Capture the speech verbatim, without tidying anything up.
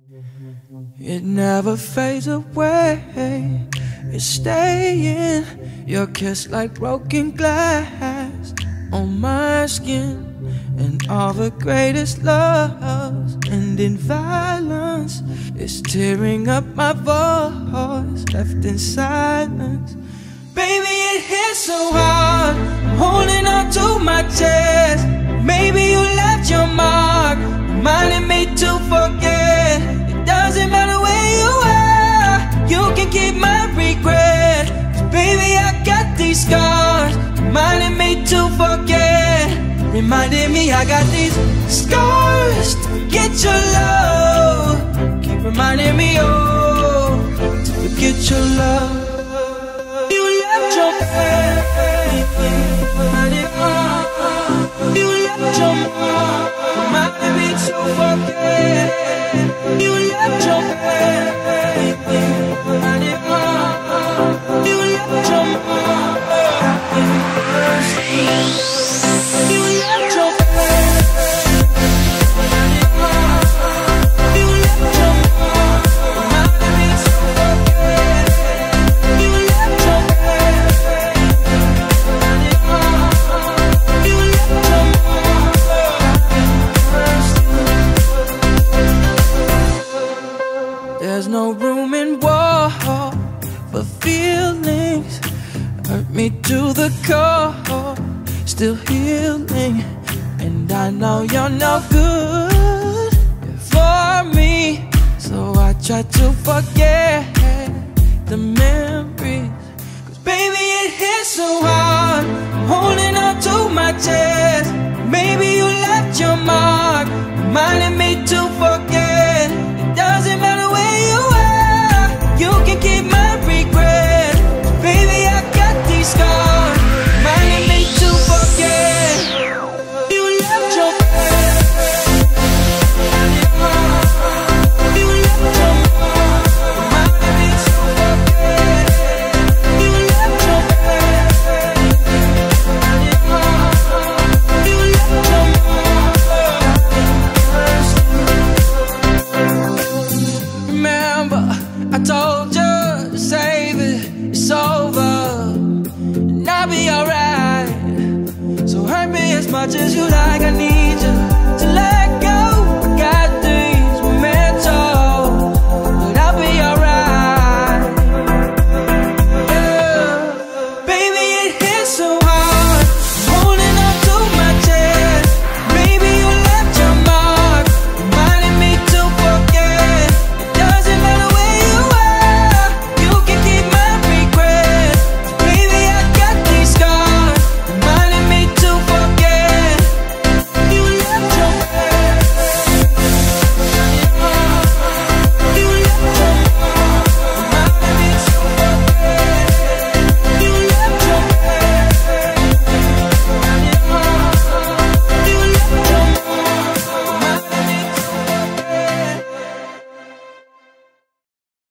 It never fades away, it's staying. Your kiss like broken glass on my skin. And all the greatest loves end in violence. It's tearing up my voice, left in silence. Baby, it hits so hard, I'm holding on to my chest. Maybe you left your mark, reminding me to forget. It doesn't matter where you are, you can keep my regret. 'Cause baby, I got these scars, reminding me to forget. Reminding me I got these scars to forget your love. Keep reminding me, oh, to forget your love. You left your baby, you left your mom, reminding me to forget. You left your baby, you left your mom. You left your You left your reminding me to forget. You left your You left your There's no room in war for feelings. Hurt me to the core, still healing. And I know you're no good for me, so I try to forget the memories. 'Cause baby, it hits so hard, I'm holding on to my chest. Maybe you left your mark, reminding me to forget.